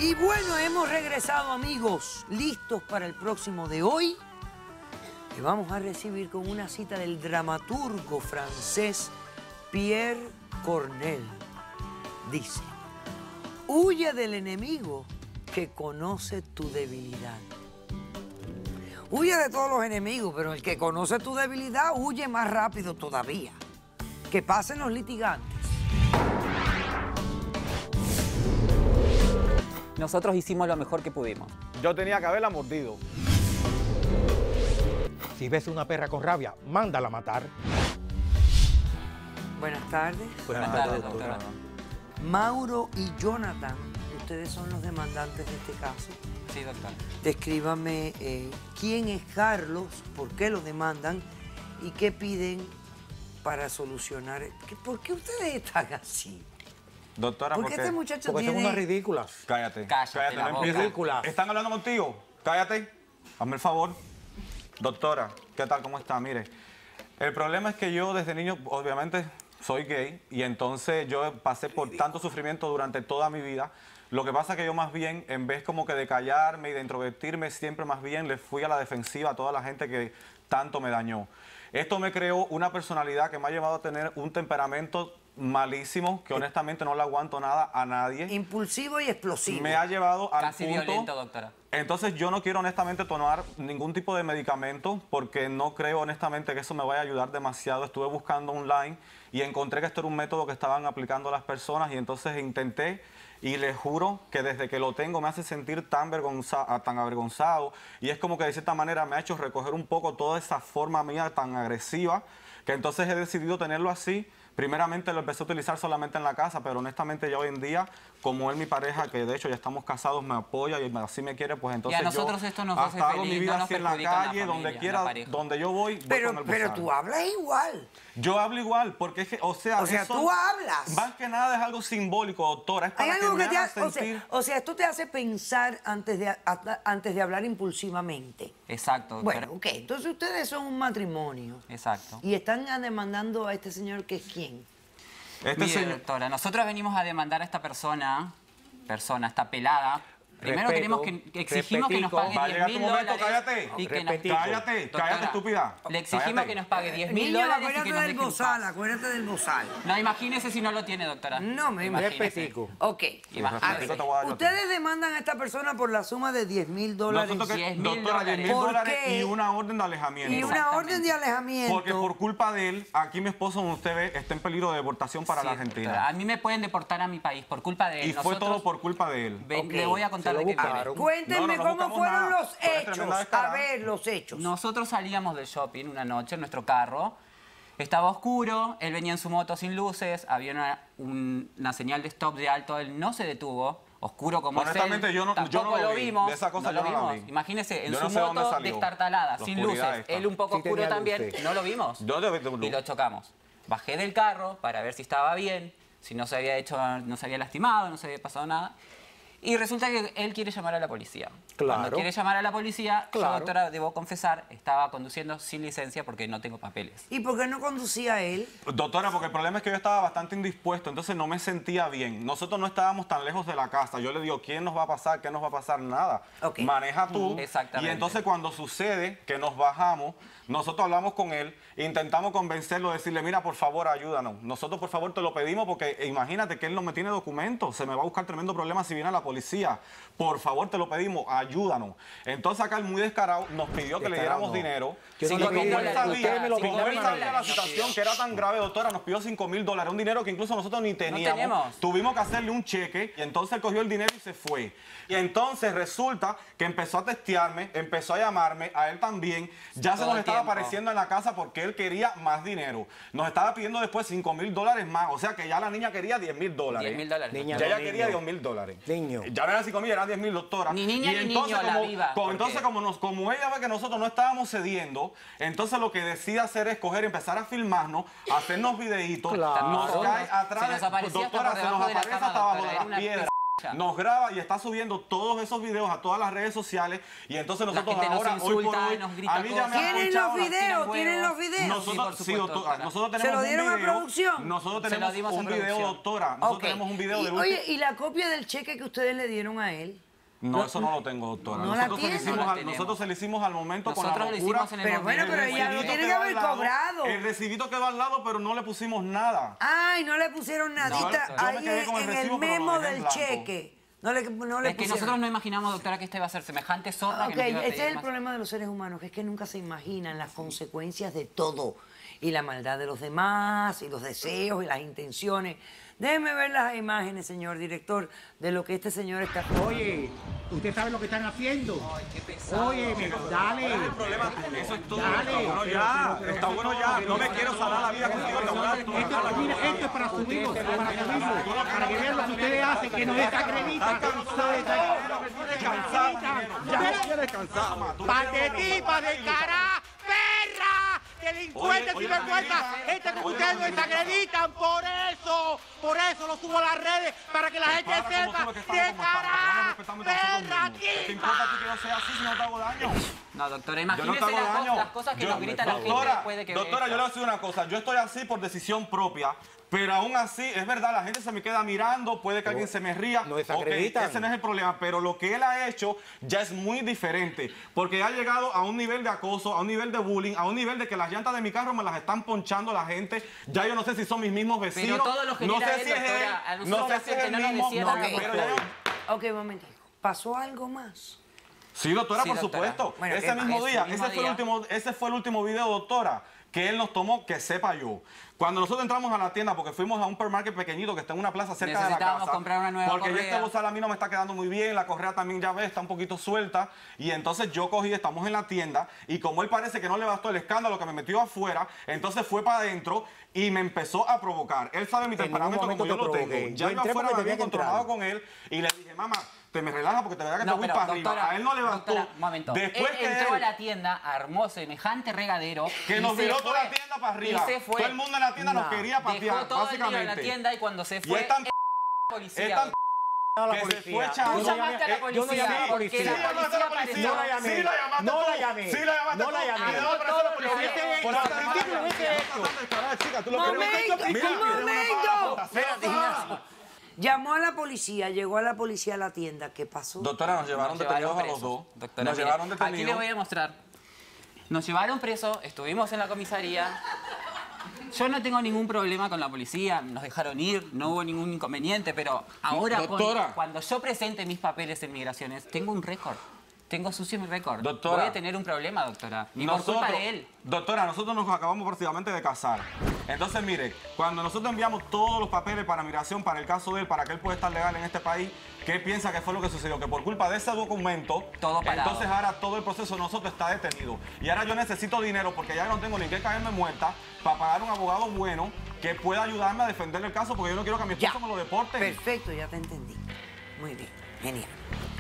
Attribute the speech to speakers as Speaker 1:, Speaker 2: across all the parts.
Speaker 1: Y bueno, hemos regresado, amigos, listos para el próximo de hoy. Que vamos a recibir con una cita del dramaturgo francés Pierre Corneille. Dice: huye del enemigo que conoce tu debilidad. Huye de todos los enemigos, pero el que conoce tu debilidad huye más rápido todavía. Que pasen los litigantes.
Speaker 2: Nosotros hicimos lo mejor que pudimos.
Speaker 3: Yo tenía que haberla mordido.
Speaker 4: Si ves una perra con rabia, mándala a matar.
Speaker 1: Buenas tardes.
Speaker 2: Buenas tardes, doctora.
Speaker 1: Mauro y Jonathan, ustedes son los demandantes de este caso.
Speaker 2: Sí, doctora.
Speaker 1: Descríbame quién es Carlos, por qué lo demandan y qué piden para solucionar. ¿Por qué ustedes están así?
Speaker 3: Doctora,
Speaker 1: Porque este muchacho
Speaker 4: Porque
Speaker 1: tiene...
Speaker 4: son unas ridículas.
Speaker 3: Cállate.
Speaker 2: Cállate la
Speaker 3: no
Speaker 2: boca.
Speaker 3: empieces.
Speaker 4: Ridículas.
Speaker 3: ¿Están hablando contigo? Cállate. Hazme el favor. Doctora, ¿qué tal? ¿Cómo está? Mire, el problema es que yo desde niño, obviamente, soy gay y entonces yo pasé por tanto sufrimiento durante toda mi vida. Lo que pasa es que yo más bien, en vez como que de callarme y de introvertirme, siempre más bien le fui a la defensiva a toda la gente que tanto me dañó. Esto me creó una personalidad que me ha llevado a tener un temperamento malísimo, que honestamente no le aguanto nada a nadie.
Speaker 1: Impulsivo y explosivo.
Speaker 3: Me ha llevado al
Speaker 2: Casi
Speaker 3: punto...
Speaker 2: violento, doctora.
Speaker 3: Entonces yo no quiero honestamente tomar ningún tipo de medicamento porque no creo honestamente que eso me vaya a ayudar demasiado. Estuve buscando online y encontré que esto era un método que estaban aplicando las personas y entonces intenté y les juro que desde que lo tengo me hace sentir tan avergonzado y es como que de cierta manera me ha hecho recoger un poco toda esa forma mía tan agresiva que entonces he decidido tenerlo así. Primeramente lo empecé a utilizar solamente en la casa, pero honestamente ya hoy en día, como él, mi pareja, que de hecho ya estamos casados, me apoya y así me quiere, pues entonces
Speaker 2: Y a nosotros esto nos hace
Speaker 3: hasta hago
Speaker 2: feliz,
Speaker 3: mi vida
Speaker 2: no nos
Speaker 3: así en la
Speaker 2: perjudica en la
Speaker 3: calle,
Speaker 2: familia,
Speaker 3: donde
Speaker 2: en
Speaker 3: quiera,
Speaker 2: la pareja.
Speaker 3: donde yo voy con el
Speaker 1: Pero
Speaker 3: bozal.
Speaker 1: tú hablas igual.
Speaker 3: Yo hablo igual, porque es que, o sea, eso,
Speaker 1: tú hablas.
Speaker 3: más que nada es algo simbólico, doctora, es
Speaker 1: Hay
Speaker 3: para que
Speaker 1: algo
Speaker 3: me
Speaker 1: que te
Speaker 3: hagan
Speaker 1: hace,
Speaker 3: sentir...
Speaker 1: o sea, esto te hace pensar antes de hablar impulsivamente.
Speaker 2: Exacto, doctora.
Speaker 1: Bueno, ok, entonces ustedes son un matrimonio
Speaker 2: Exacto.
Speaker 1: y están demandando a este señor que es quién.
Speaker 3: Este
Speaker 2: Mire,
Speaker 3: señor...
Speaker 2: doctora, nosotros venimos a demandar a esta persona, esta pelada. Primero
Speaker 4: Respeto,
Speaker 2: queremos que exigimos que nos pague
Speaker 3: Va a llegar tu momento,
Speaker 2: $10.000
Speaker 3: cállate.
Speaker 2: y que nos,
Speaker 4: Repetico.
Speaker 3: Cállate,
Speaker 2: Doctora,
Speaker 3: cállate, estúpida.
Speaker 2: le exigimos
Speaker 3: Cállate.
Speaker 2: que nos pague $10.000
Speaker 1: Niño,
Speaker 2: y que
Speaker 1: acuérdate
Speaker 2: nos
Speaker 1: del
Speaker 2: deje en
Speaker 1: bozal,
Speaker 2: paz.
Speaker 1: acuérdate del bozal.
Speaker 2: No, imagínese si no lo tiene, doctora.
Speaker 1: No, me imagino.
Speaker 4: Repetico.
Speaker 1: Ok.
Speaker 2: Imagínese.
Speaker 1: A ver,
Speaker 3: Te voy a dar yo a ti.
Speaker 1: ustedes demandan a esta persona por la suma de $10.000.
Speaker 3: Nosotros que,
Speaker 2: $10.000
Speaker 3: doctora, $10.000
Speaker 1: ¿Por qué?
Speaker 3: y una orden de alejamiento.
Speaker 1: Y una
Speaker 2: Exactamente.
Speaker 1: orden de alejamiento.
Speaker 3: Porque por culpa de él, aquí mi esposo, como usted ve, está en peligro de deportación para
Speaker 2: Sí,
Speaker 3: la
Speaker 2: doctora,
Speaker 3: Argentina.
Speaker 2: a mí me pueden deportar a mi país por culpa de él.
Speaker 3: Y fue
Speaker 2: Nosotros-
Speaker 3: todo por culpa de él.
Speaker 1: Ok.
Speaker 2: Le voy a contar
Speaker 4: Se
Speaker 2: de
Speaker 4: lo
Speaker 2: qué viene.
Speaker 4: buscaron.
Speaker 1: Cuéntenme
Speaker 3: No, no
Speaker 1: cómo
Speaker 3: buscamos
Speaker 1: fueron
Speaker 3: nada.
Speaker 1: los
Speaker 3: Tú eres
Speaker 1: hechos.
Speaker 3: tremenda
Speaker 1: A
Speaker 3: descarada.
Speaker 1: ver, los hechos.
Speaker 2: Nosotros salíamos del shopping una noche en nuestro carro. Estaba oscuro, él venía en su moto sin luces, había una señal de stop de alto, él no se detuvo. Oscuro como es él,
Speaker 3: Honestamente, yo no
Speaker 2: tampoco
Speaker 3: lo
Speaker 2: lo
Speaker 3: vi.
Speaker 2: vimos.
Speaker 3: De esa cosa
Speaker 2: no
Speaker 3: yo
Speaker 2: lo
Speaker 3: no la
Speaker 2: vimos.
Speaker 3: vi.
Speaker 2: Imagínese, en
Speaker 3: Yo
Speaker 2: su
Speaker 3: no sé dónde
Speaker 2: moto
Speaker 3: salió.
Speaker 2: destartalada,
Speaker 3: La
Speaker 2: sin
Speaker 3: oscuridad
Speaker 2: luces.
Speaker 3: esta.
Speaker 2: Él un poco
Speaker 4: Sí
Speaker 2: oscuro
Speaker 4: tenía
Speaker 2: también,
Speaker 4: luces.
Speaker 2: no lo vimos.
Speaker 3: Yo te veo
Speaker 2: Y lo chocamos. Bajé del carro para ver si estaba bien, si no se había no se había lastimado, no se había pasado nada. Y resulta que él quiere llamar a la policía.
Speaker 4: Claro.
Speaker 2: Cuando quiere llamar a la policía, yo,
Speaker 4: Claro.
Speaker 2: doctora, debo confesar, estaba conduciendo sin licencia porque no tengo papeles.
Speaker 1: ¿Y por qué no conducía él?
Speaker 3: Doctora, porque el problema es que yo estaba bastante indispuesto, entonces no me sentía bien. Nosotros no estábamos tan lejos de la casa. Yo le digo, ¿quién nos va a pasar? ¿Qué nos va a pasar? Nada.
Speaker 1: Ok.
Speaker 3: Maneja tú.
Speaker 2: Exactamente.
Speaker 3: Y entonces cuando sucede que nos bajamos, nosotros hablamos con él, intentamos convencerlo, decirle, mira, por favor, ayúdanos. Nosotros, por favor, te lo pedimos porque imagínate que él no me tiene documentos. Se me va a buscar tremendo problema si viene a la policía. Por favor, te lo pedimos, ayúdanos. Entonces acá él muy descarado nos pidió que le diéramos dinero.
Speaker 4: Yo no
Speaker 2: Sí,
Speaker 4: lo
Speaker 2: como
Speaker 4: vi,
Speaker 2: él
Speaker 4: ustedes me lo
Speaker 3: Como él
Speaker 4: pidieron.
Speaker 3: sabía la situación que era tan grave, doctora, nos pidió $5.000, un dinero que incluso nosotros ni teníamos.
Speaker 2: teníamos.
Speaker 3: Tuvimos que hacerle un cheque y entonces él cogió el dinero y se fue. Y entonces resulta que empezó a testearme, empezó a llamarme, a él también. Ya se
Speaker 2: Todo
Speaker 3: nos
Speaker 2: el
Speaker 3: estaba
Speaker 2: tiempo.
Speaker 3: apareciendo en la casa porque él quería más dinero. Nos estaba pidiendo después $5.000 más, o sea que ya la niña quería $10.000.
Speaker 2: $10.000.
Speaker 4: Niña,
Speaker 3: Ya
Speaker 4: no,
Speaker 3: ella quería
Speaker 4: niño.
Speaker 3: $10.000.
Speaker 4: Niño.
Speaker 3: Ya no eran 5.000, eran 10.000, doctora.
Speaker 2: Ni niña
Speaker 3: Y
Speaker 2: ni
Speaker 3: entonces,
Speaker 2: niño, la
Speaker 3: como-
Speaker 2: viva. ¿Por
Speaker 3: entonces,
Speaker 2: qué?
Speaker 3: como ella ve que nosotros no estábamos cediendo, entonces lo que decide hacer es coger, empezar a filmarnos, hacernos videitos,
Speaker 4: Claro.
Speaker 3: nos cae atrás.
Speaker 2: Se nos aparecía hasta
Speaker 3: doctora,
Speaker 2: por
Speaker 3: se nos
Speaker 2: debajo de la
Speaker 3: aparece
Speaker 2: cama,
Speaker 3: hasta abajo
Speaker 2: doctora,
Speaker 3: de
Speaker 2: era
Speaker 3: las
Speaker 2: una
Speaker 3: piedras. nos graba y está subiendo todos esos videos a todas las redes sociales y entonces nosotros
Speaker 2: gente nos
Speaker 3: ahora, hoy por
Speaker 2: insulta,
Speaker 3: hoy,
Speaker 2: nos grita
Speaker 3: a mí ya me han
Speaker 1: ¿Tienen
Speaker 3: escuchado
Speaker 1: los
Speaker 3: las-
Speaker 1: videos? ¿Tienen los videos?
Speaker 3: Nosotros,
Speaker 2: Sí,
Speaker 3: sí,
Speaker 2: por
Speaker 3: doctora,
Speaker 2: supuesto,
Speaker 3: nosotros
Speaker 1: ¿Se
Speaker 3: tenemos
Speaker 1: lo
Speaker 3: un
Speaker 1: dieron a
Speaker 3: video,
Speaker 1: producción?
Speaker 3: nosotros
Speaker 2: Se lo
Speaker 3: tenemos
Speaker 2: dimos a
Speaker 3: un video,
Speaker 2: producción.
Speaker 3: doctora, nosotros
Speaker 1: Ok.
Speaker 3: tenemos un video del
Speaker 1: Oye,
Speaker 3: último...
Speaker 1: ¿y la copia del cheque que ustedes le dieron a él?
Speaker 3: No, eso no lo tengo, doctora.
Speaker 1: ¿No la
Speaker 3: nosotros, se lo
Speaker 1: tiene?
Speaker 3: hicimos
Speaker 2: No la
Speaker 3: al,
Speaker 2: tenemos.
Speaker 3: nosotros se lo hicimos al momento con
Speaker 2: Nosotros
Speaker 3: la
Speaker 2: lo
Speaker 3: locura.
Speaker 2: hicimos en el
Speaker 1: Pero bueno,
Speaker 2: momento.
Speaker 1: pero ella lo
Speaker 3: recibito
Speaker 1: tiene que
Speaker 3: quedó
Speaker 1: haber
Speaker 3: al lado,
Speaker 1: cobrado.
Speaker 3: El recibito quedó al lado, pero no le pusimos nada.
Speaker 1: Ay, no le pusieron nadita
Speaker 3: yo me
Speaker 1: ahí
Speaker 3: quedé con el
Speaker 1: en el
Speaker 3: recibo, pero lo
Speaker 1: memo
Speaker 3: dejé en
Speaker 1: del
Speaker 3: blanco.
Speaker 1: cheque. No le
Speaker 2: Es que
Speaker 1: pusieron.
Speaker 2: nosotros no imaginamos, doctora, que este va a ser semejante zorra
Speaker 1: Ok,
Speaker 2: que nos iba a
Speaker 1: ese
Speaker 2: pedir
Speaker 1: es el
Speaker 2: más.
Speaker 1: problema de los seres humanos, que es que nunca se imaginan las consecuencias de todo. Y la maldad de los demás, y los deseos, y las intenciones. Déjeme ver las imágenes, señor director, de lo que este señor está haciendo.
Speaker 4: Oye, ¿usted sabe lo que están haciendo? Oye, dale.
Speaker 3: Eso es todo.
Speaker 4: Dale,
Speaker 3: Está bueno ya. Está bueno ya. No me quiero salar la vida contigo. Te voy a dar todo.
Speaker 4: Mira, esto es para subirlo, para que vean lo que ustedes hacen, que nos desacreditan. ¡Patetica de cara, perra! ¡Delincuentes
Speaker 3: Oye,
Speaker 4: y vergüenza! Gente como ustedes nos desacreditan, por eso lo subo a las redes, para que la gente sepa. ¡De cara, perra,
Speaker 3: ¿Te importa a ti que yo sea así si no te hago daño?
Speaker 2: No, doctora,
Speaker 3: Yo no
Speaker 2: imagínese
Speaker 3: te hago daño.
Speaker 2: las cosas que nos grita la gente
Speaker 3: Doctora,
Speaker 2: después de que
Speaker 3: doctora,
Speaker 2: ve
Speaker 3: yo le
Speaker 2: esto.
Speaker 3: voy a decir una cosa. Yo estoy así por decisión propia, pero aún así, es verdad, la gente se me queda mirando, puede que alguien se me ría.
Speaker 4: nos desacreditan.
Speaker 3: Ok, ese no es el problema, pero lo que él ha hecho ya es muy diferente, porque ha llegado a un nivel de acoso, a un nivel de bullying, a un nivel de que las llantas de mi carro me las están ponchando la gente. Ya yo no sé si son mis mismos vecinos.
Speaker 2: todo lo genera
Speaker 3: no sé
Speaker 2: él,
Speaker 3: si es
Speaker 2: doctora. A
Speaker 3: él,
Speaker 2: nosotros
Speaker 3: no
Speaker 2: la
Speaker 3: sé si es
Speaker 2: gente
Speaker 3: el
Speaker 2: no nos
Speaker 3: mismo,
Speaker 2: decía
Speaker 3: no,
Speaker 2: nada.
Speaker 3: pero ya...
Speaker 1: Ok, un momentito. ¿Pasó algo más?
Speaker 3: Sí, doctora,
Speaker 2: Sí,
Speaker 3: por
Speaker 2: doctora.
Speaker 3: supuesto.
Speaker 1: Bueno,
Speaker 3: ese
Speaker 1: ¿qué
Speaker 3: mismo
Speaker 2: más?
Speaker 3: día,
Speaker 2: Ese mismo
Speaker 3: ese fue el último video, doctora, que él nos tomó, que sepa yo. Cuando nosotros entramos a la tienda, porque fuimos a un supermarket pequeñito que está en una plaza cerca de la
Speaker 2: Necesitábamos
Speaker 3: casa.
Speaker 2: comprar una nueva
Speaker 3: porque ya
Speaker 2: correa.
Speaker 3: este bozal a mí no me está quedando muy bien, la correa también ya ves, está un poquito suelta. Y entonces yo cogí, estamos en la tienda, y como él parece que no le bastó el escándalo que me metió afuera, entonces fue para adentro y me empezó a provocar. Él sabe mi
Speaker 4: En ningún
Speaker 3: temperamento
Speaker 4: momento
Speaker 3: como yo
Speaker 4: te
Speaker 3: lo
Speaker 4: provoqué.
Speaker 3: tengo.
Speaker 4: Yo
Speaker 3: Ya yo
Speaker 4: entré
Speaker 3: afuera
Speaker 4: porque
Speaker 3: me había
Speaker 4: tenía que
Speaker 3: controlado
Speaker 4: entrar.
Speaker 3: con él y le dije, mamá, te me relajas porque te verás que te
Speaker 2: No,
Speaker 3: voy
Speaker 2: pero,
Speaker 3: para arriba.
Speaker 2: doctora,
Speaker 3: A él no le bastó.
Speaker 2: doctora, un momento.
Speaker 3: Después
Speaker 2: él
Speaker 3: que
Speaker 2: entró a
Speaker 3: él...
Speaker 2: la tienda, armó semejante regadero.
Speaker 3: Que
Speaker 2: y
Speaker 3: nos
Speaker 2: se
Speaker 3: viró
Speaker 2: fue.
Speaker 3: toda la tienda para arriba.
Speaker 2: Y se fue.
Speaker 3: Todo el mundo en la tienda nos quería
Speaker 2: Dejó
Speaker 3: patear,
Speaker 2: todo el día
Speaker 3: básicamente.
Speaker 2: en la tienda y cuando se
Speaker 3: Y
Speaker 2: fue,
Speaker 3: es tan
Speaker 2: policía.
Speaker 3: es tan
Speaker 4: a
Speaker 3: que se fue echando.
Speaker 2: Tú llamaste a la
Speaker 4: Yo no llamé a la
Speaker 2: policía, porque
Speaker 4: policía.
Speaker 2: la
Speaker 3: Sí, llamaste a la
Speaker 2: policía
Speaker 3: policía.
Speaker 4: No la llamé.
Speaker 3: Sí, la llamaste
Speaker 4: No
Speaker 3: tú.
Speaker 4: la llamé.
Speaker 3: Sí, la llamaste
Speaker 4: No la
Speaker 3: tú.
Speaker 4: llamé.
Speaker 3: Y de ahora parece la policía.
Speaker 4: Ese-
Speaker 3: Por
Speaker 4: ese
Speaker 3: hacer
Speaker 4: ridículo,
Speaker 3: nada.
Speaker 4: ese hecho.
Speaker 3: Chica, tú lo
Speaker 1: ¡Momento!
Speaker 3: que
Speaker 1: ¡Un momento! Espérate, Ignacio. Llamó a la policía, llegó a la policía a la tienda. ¿Qué pasó?
Speaker 3: Doctora, nos llevaron detenidos a los
Speaker 2: presos.
Speaker 3: dos.
Speaker 2: Doctora,
Speaker 3: Nos
Speaker 2: mire,
Speaker 3: llevaron
Speaker 2: aquí le
Speaker 3: detenidos.
Speaker 2: voy a mostrar. Nos llevaron presos, estuvimos en la comisaría. Yo no tengo ningún problema con la policía, nos dejaron ir, no hubo ningún inconveniente, pero ahora
Speaker 3: Doctora.
Speaker 2: cuando yo presente mis papeles en migraciones, tengo un récord. Tengo sucio mi récord.
Speaker 3: Doctora.
Speaker 2: Voy a tener un problema, doctora. Y por culpa de él.
Speaker 3: Doctora, nosotros nos acabamos prácticamente de casar. Entonces, mire, cuando nosotros enviamos todos los papeles para migración, para el caso de él, para que él pueda estar legal en este país, ¿qué piensa que fue lo que sucedió? Que por culpa de ese documento,
Speaker 2: Todo parado.
Speaker 3: entonces ahora todo el proceso de nosotros está detenido. Y ahora yo necesito dinero porque ya no tengo ni que caerme muerta para pagar un abogado bueno que pueda ayudarme a defender el caso porque yo no quiero que a mi esposo me lo deporten.
Speaker 1: Perfecto, ya te entendí. Muy bien, genial.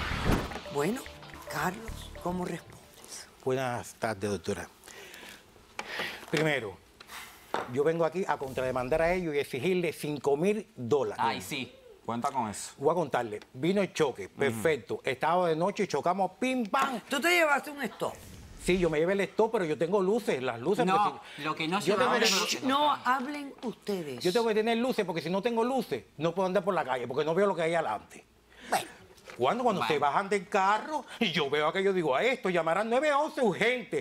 Speaker 1: Bueno, Carlos, ¿cómo respondes?
Speaker 4: Buenas tardes, doctora. Primero, yo vengo aquí a contrademandar a ellos y exigirle $5,000.
Speaker 2: Ay, sí.
Speaker 3: Cuenta con eso.
Speaker 4: Voy a contarle. Vino el choque, perfecto. Estaba de noche y chocamos, pim, pam.
Speaker 1: Tú te llevaste un stop.
Speaker 4: Sí, yo me llevé el stop, pero yo tengo luces, las luces.
Speaker 2: No,
Speaker 4: porque si-
Speaker 2: lo que no
Speaker 4: yo tengo,
Speaker 2: llevaba
Speaker 4: que,
Speaker 2: era-
Speaker 1: Shh, no hablen ustedes.
Speaker 4: yo tengo que tener luces, porque si no tengo luces, no puedo andar por la calle, porque no veo lo que hay adelante.
Speaker 1: Bueno,
Speaker 4: Cuando se bajan del carro y yo veo aquello, digo, a esto llamarán 911 urgente.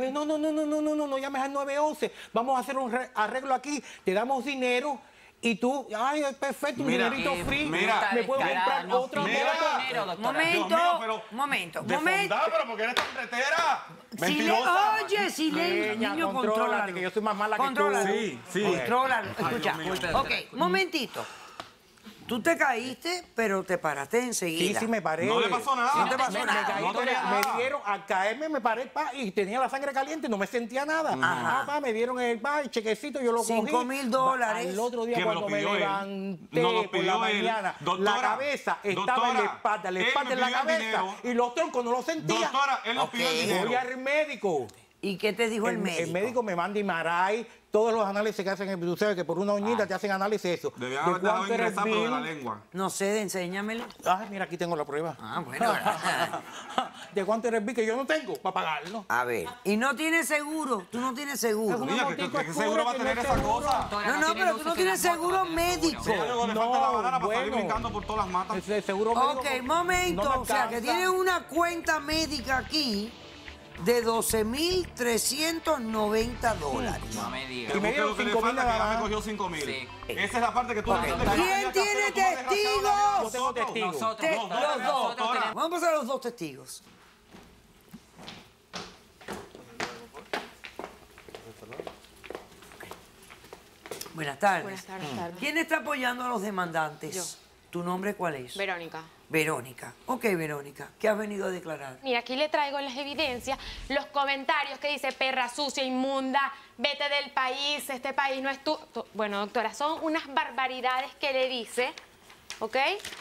Speaker 4: No llames al 911. Vamos a hacer un arreglo aquí, te damos dinero y tú, ay, perfecto, un
Speaker 3: Mira,
Speaker 4: dinerito free.
Speaker 3: mira,
Speaker 4: me puedo
Speaker 2: descarada,
Speaker 4: comprar
Speaker 2: no,
Speaker 4: otra
Speaker 3: mira.
Speaker 4: moto.
Speaker 2: dinero, doctora.
Speaker 1: momento,
Speaker 3: Dios mío, pero-
Speaker 1: momento,
Speaker 3: De
Speaker 1: momento.
Speaker 3: fondada, pero porque eres tan retera.
Speaker 1: Oye,
Speaker 4: Niña,
Speaker 1: silencio,
Speaker 4: contrólate,
Speaker 1: contrólalo.
Speaker 4: que yo soy más mala que tú.
Speaker 1: Contrólalo.
Speaker 3: Sí, sí.
Speaker 1: Contrólalo. Escucha,
Speaker 3: Dios
Speaker 2: mío.
Speaker 1: ok, momentito. Tú te caíste, pero te paraste
Speaker 4: Sí,
Speaker 1: enseguida.
Speaker 4: sí, me paré.
Speaker 3: No le pasó nada.
Speaker 1: No te pasó
Speaker 4: Me
Speaker 1: nada.
Speaker 4: caí,
Speaker 3: No
Speaker 4: pero
Speaker 3: tenía nada.
Speaker 4: me dieron, al caerme me paré y tenía la sangre caliente y no me sentía nada.
Speaker 1: Ajá.
Speaker 4: Me dieron el chequecito, yo lo cogí.
Speaker 1: $5,000.
Speaker 4: Al otro día
Speaker 3: Que me lo
Speaker 4: cuando me
Speaker 3: pidió él.
Speaker 4: levanté
Speaker 3: Nos lo
Speaker 4: por la
Speaker 3: pidió él.
Speaker 4: mañana,
Speaker 3: Doctora,
Speaker 4: la cabeza estaba en la
Speaker 3: doctora,
Speaker 4: espalda
Speaker 3: él
Speaker 4: en
Speaker 3: me
Speaker 4: la
Speaker 3: pidió el
Speaker 4: cabeza
Speaker 3: dinero.
Speaker 4: y los troncos no los sentía.
Speaker 3: Doctora, él nos pidió el
Speaker 1: Ok.
Speaker 3: dinero.
Speaker 4: Voy al médico.
Speaker 1: ¿Y qué te dijo el médico?
Speaker 4: El médico me manda Imaray, todos los análisis que hacen, tú sabes que por una uñita te hacen análisis eso.
Speaker 3: Debían haber dejado ingresar, pero de la lengua.
Speaker 1: No sé, enséñamelo.
Speaker 4: Ay, mira, aquí tengo la prueba.
Speaker 1: Ah, bueno.
Speaker 4: ¿De cuánto eres que yo no tengo para pagarlo?
Speaker 1: A ver, y no tienes seguro, tú no tienes seguro.
Speaker 3: Niña, ¿qué seguro va a tener esa cosa?
Speaker 1: No, pero tú no tienes seguro médico.
Speaker 3: Sí, luego le falta la banana para salir brincando por todas las matas.
Speaker 4: Ese seguro médico
Speaker 1: Ok,
Speaker 4: no
Speaker 1: momento,
Speaker 4: me
Speaker 1: o sea que
Speaker 4: alcanza.
Speaker 1: tienes una cuenta médica aquí de $12,390.
Speaker 2: No me digas.
Speaker 4: Y me dieron
Speaker 3: Lo que le
Speaker 4: 5.000
Speaker 3: falta es que ya
Speaker 4: nada
Speaker 3: me
Speaker 4: más.
Speaker 3: cogió 5.000.
Speaker 2: Sí.
Speaker 3: Esa es la parte que tú no
Speaker 1: ¿Quién
Speaker 3: tenías que hacer,
Speaker 1: tiene
Speaker 3: tú me dejaste
Speaker 1: testigos?
Speaker 3: hablar.
Speaker 4: Yo tengo testigos.
Speaker 2: Nosotros,
Speaker 1: Los dos.
Speaker 2: nosotros tenemos-
Speaker 1: Vamos a pasar a los dos testigos. Buenas tardes.
Speaker 5: Buenas tardes.
Speaker 1: ¿Quién está apoyando a los demandantes?
Speaker 5: Yo.
Speaker 1: ¿Tu nombre cuál es?
Speaker 5: Verónica.
Speaker 1: Verónica. Ok, Verónica. ¿Qué has venido a declarar?
Speaker 5: Mira, aquí le traigo las evidencias, los comentarios que dice perra sucia, inmunda, vete del país, este país no es tu... Bueno, doctora, son unas barbaridades que le dice, ¿ok?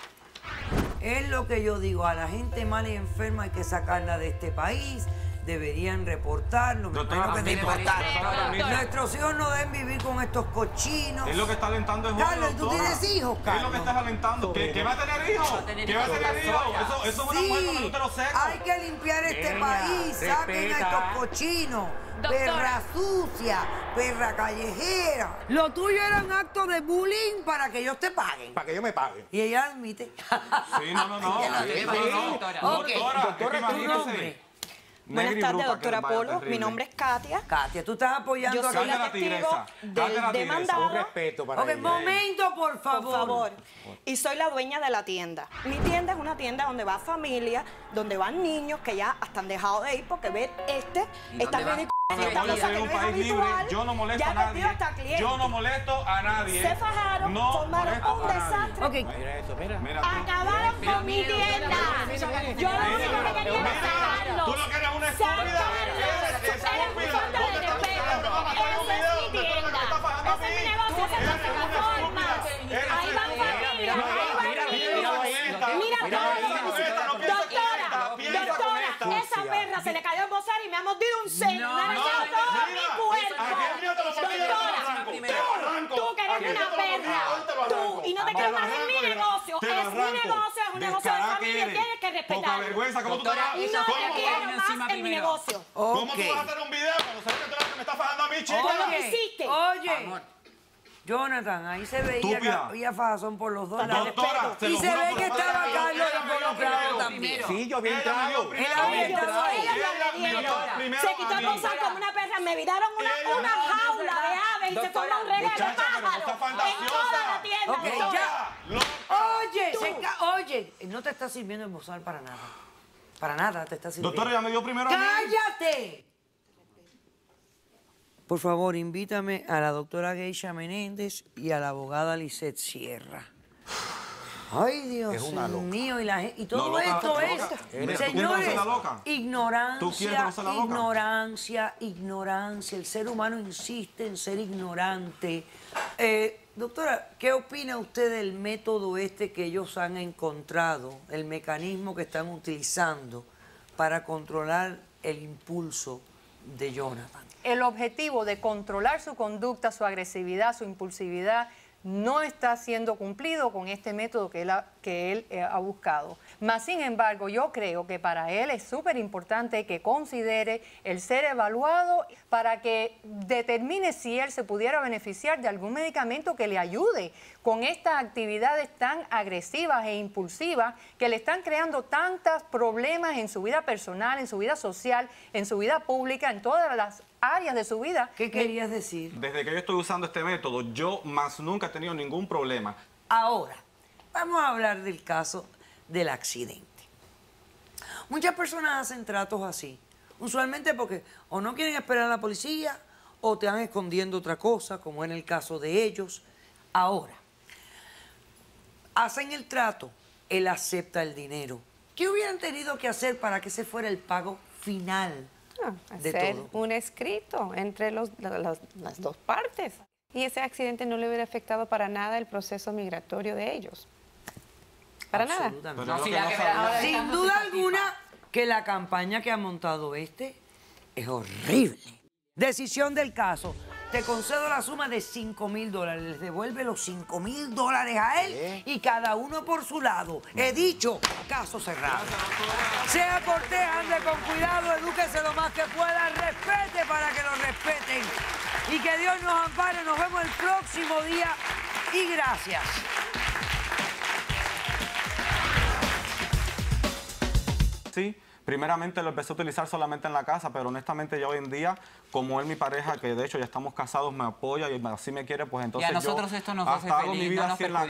Speaker 1: Es lo que yo digo, a la gente mala y enferma hay que sacarla de este país, deberían reportarlo. Me
Speaker 3: Doctora,
Speaker 1: imagino que
Speaker 3: mire,
Speaker 1: reportarlo.
Speaker 5: doctora.
Speaker 1: Nuestros hijos no deben vivir con estos cochinos.
Speaker 3: Es lo que está alentando el joven,
Speaker 1: Carlos, ¿tú
Speaker 3: doctora.
Speaker 1: tienes hijos,
Speaker 3: Es lo
Speaker 1: Carlos?
Speaker 3: que estás alentando. ¿Que va a tener hijos? ¿Que va a tener hijos? Eso es una mujer con el útero seco.
Speaker 1: Hay que limpiar este
Speaker 4: Niña,
Speaker 1: país, saquen a
Speaker 4: respeta.
Speaker 1: estos cochinos.
Speaker 5: Doctora.
Speaker 1: Perra sucia, perra callejera. Lo tuyo eran actos de bullying para que ellos te paguen.
Speaker 4: Para que yo me pague.
Speaker 1: Y ella admite.
Speaker 3: Sí, no.
Speaker 2: doctora.
Speaker 1: Ok.
Speaker 3: Doctora,
Speaker 1: ¿Tu
Speaker 3: imagínese.
Speaker 1: nombre?
Speaker 6: Buenas
Speaker 3: Negra y
Speaker 6: tardes,
Speaker 3: bruta, que
Speaker 6: doctora
Speaker 3: el baile
Speaker 6: Polo.
Speaker 3: terrible.
Speaker 6: Mi nombre es Katia.
Speaker 1: Katia, tú estás apoyando
Speaker 6: Yo
Speaker 1: a
Speaker 6: soy
Speaker 3: Cállate
Speaker 6: la
Speaker 3: la
Speaker 6: testigo
Speaker 3: tigresa. Cállate la
Speaker 6: del
Speaker 3: tigresa.
Speaker 4: Un
Speaker 6: demandado.
Speaker 4: respeto para
Speaker 1: Ok,
Speaker 4: ella.
Speaker 1: momento, por favor.
Speaker 6: Por favor. Y soy la dueña de la tienda. Mi tienda es una tienda donde va familia, donde van niños que ya hasta han dejado de ir porque ver esta
Speaker 2: dónde van?
Speaker 6: ridiculez, esta
Speaker 3: Yo
Speaker 6: cosa
Speaker 3: soy
Speaker 6: que
Speaker 3: un
Speaker 6: no es
Speaker 3: país libre,
Speaker 6: habitual.
Speaker 3: yo no molesto
Speaker 6: Ya
Speaker 3: a
Speaker 6: he
Speaker 3: nadie.
Speaker 6: perdido hasta clientes.
Speaker 3: Yo no molesto a nadie.
Speaker 6: Se fajaron,
Speaker 3: No
Speaker 6: formaron
Speaker 3: molesto
Speaker 6: un
Speaker 3: a nadie.
Speaker 6: desastre.
Speaker 1: Ok,
Speaker 4: Mira eso, mira.
Speaker 3: Mira tú.
Speaker 5: Acabaron con mi tienda. Yo lo único que quería era sacarlos.
Speaker 3: Tú lo que eres una estúpida. Eres
Speaker 5: Eres un falta de respeto. Esa es mi tienda. Ese es mi negocio, esa es la plataforma. Ahí van familias, ahí van niños. Mira todo. Doctora, esa perra se le cayó el bozal y me ha mordido un seno. Me ha dañado todo mi cuerpo. Tú que eres una perra. Tú, y no te quedes más en mi negocio. Es mi negocio, es un negocio de familia. Tienes que
Speaker 3: Poca
Speaker 5: respetarlo.
Speaker 3: vergüenza, ¿cómo tú te
Speaker 2: Doctora,
Speaker 3: vas
Speaker 5: Y no te quiero más en mi negocio.
Speaker 3: ¿Cómo
Speaker 1: ok.
Speaker 3: tú vas a hacer un video cuando sabes que tú eres la que me está fajando a mí, chica?
Speaker 5: Oye, lo hiciste.
Speaker 1: Oye, Jonathan, ahí se veía que
Speaker 3: Estúpida.
Speaker 1: había fajazón por los dos lados.
Speaker 3: Doctora, se
Speaker 1: Y
Speaker 3: lo
Speaker 1: se
Speaker 3: juro
Speaker 1: ve
Speaker 3: por
Speaker 1: que
Speaker 3: la madre
Speaker 1: estaba
Speaker 3: de Dios,
Speaker 1: Carlos
Speaker 3: ella me dio
Speaker 1: involucrado
Speaker 3: primero.
Speaker 1: también.
Speaker 4: Sí, yo había
Speaker 3: Ella me dio
Speaker 4: entrado.
Speaker 3: primero.
Speaker 1: Él había entrado.
Speaker 5: Ellos
Speaker 3: Ella
Speaker 5: me
Speaker 3: me dio
Speaker 5: dieron.
Speaker 3: primero
Speaker 5: Se
Speaker 3: a
Speaker 5: quitó el
Speaker 3: mí.
Speaker 5: bozal como una perra, me viraron una
Speaker 3: Ella
Speaker 5: jaula de aves y se forma un reguero de
Speaker 3: Muchacha, pero no
Speaker 5: pájaros
Speaker 3: está
Speaker 5: en
Speaker 3: fantasiosa.
Speaker 5: toda la tienda,
Speaker 1: Ok,
Speaker 5: doctora.
Speaker 1: ya.
Speaker 3: Loca.
Speaker 1: Oye, no te está sirviendo el bozal para nada. Para nada te está sirviendo.
Speaker 3: Doctora, ya me dio primero a mí.
Speaker 1: ¡Cállate! Por favor, invítame a la doctora Geisha Menéndez y a la abogada Lisette Sierra. Ay, Dios
Speaker 4: Es una loca.
Speaker 1: mío, y todo
Speaker 3: No, loca,
Speaker 1: esto
Speaker 3: loca.
Speaker 1: es,
Speaker 3: Mira, ¿tú quieres
Speaker 1: señores,
Speaker 3: conocer la loca? ¿Tú quieres
Speaker 1: ignorancia,
Speaker 3: conocer la loca?
Speaker 1: ignorancia. El ser humano insiste en ser ignorante. Doctora, ¿qué opina usted del método este que ellos han encontrado, el mecanismo que están utilizando para controlar el impulso de Jonathan?
Speaker 7: El objetivo de controlar su conducta, su agresividad, su impulsividad, no está siendo cumplido con este método que él ha buscado. Mas, sin embargo, yo creo que para él es súper importante que considere el ser evaluado para que determine si él se pudiera beneficiar de algún medicamento que le ayude con estas actividades tan agresivas e impulsivas que le están creando tantos problemas en su vida personal, en su vida social, en su vida pública, en todas las áreas de su vida.
Speaker 1: ¿Qué querías decir?
Speaker 3: Desde que yo estoy usando este método, yo más nunca he tenido ningún problema.
Speaker 1: Ahora, vamos a hablar del caso del accidente. Muchas personas hacen tratos así, usualmente porque o no quieren esperar a la policía o te van escondiendo otra cosa, como en el caso de ellos. Ahora, hacen el trato, él acepta el dinero. ¿Qué hubieran tenido que hacer para que ese fuera el pago final de
Speaker 8: Hacer
Speaker 1: todo?
Speaker 8: un escrito entre las dos partes. Y ese accidente no le hubiera afectado para nada el proceso migratorio de ellos. Para nada.
Speaker 1: Absolutamente.
Speaker 3: Pero
Speaker 2: No,
Speaker 3: lo
Speaker 2: sí,
Speaker 3: que
Speaker 2: la
Speaker 3: no
Speaker 2: que
Speaker 3: sabía-
Speaker 2: ahora
Speaker 1: Sin
Speaker 2: estamos
Speaker 1: duda
Speaker 2: en esta
Speaker 1: alguna que la campaña que ha montado Es horrible. Decisión del caso. Te concedo la suma de $5,000. Les devuelve los $5,000 a él y cada uno por su lado. He dicho, caso cerrado. Sea cortés, ande con cuidado, edúquese lo más que pueda, respete para que lo respeten. Y que Dios nos ampare. Nos vemos el próximo día y gracias.
Speaker 3: Sí, primeramente lo empecé a utilizar solamente en la casa, pero honestamente ya hoy en día, como él mi pareja, que de hecho ya estamos casados, me apoya y así me quiere, pues entonces
Speaker 2: y a nosotros
Speaker 3: yo
Speaker 2: esto nos
Speaker 3: hasta
Speaker 2: hace
Speaker 3: hago mi
Speaker 2: feliz,
Speaker 3: vida
Speaker 2: no nos
Speaker 3: así en la